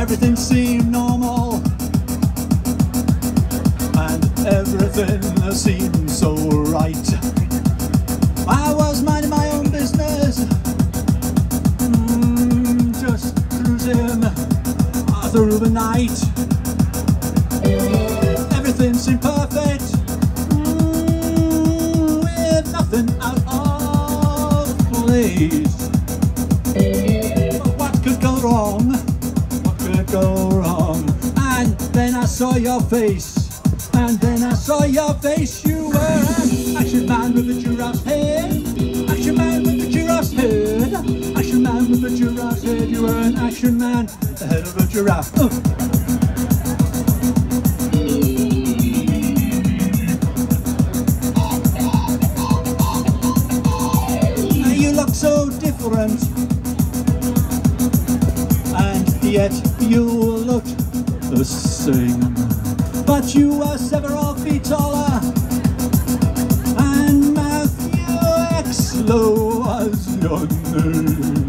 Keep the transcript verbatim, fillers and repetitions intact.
everything seemed normal, and everything seemed so right. I was minding my own business, mm, just cruising through the night. Everything seemed perfect, mm, with nothing out of place. But what could go wrong? What could go wrong? And then I saw your face. And then I saw your face. You were an action man with a giraffe's head. Action man with a giraffe's head. Action man with a giraffe's head. You were an action man, the head of a giraffe. Uh. You look so different, and yet you look the same. But you were several feet taller, and Matthew X was your name.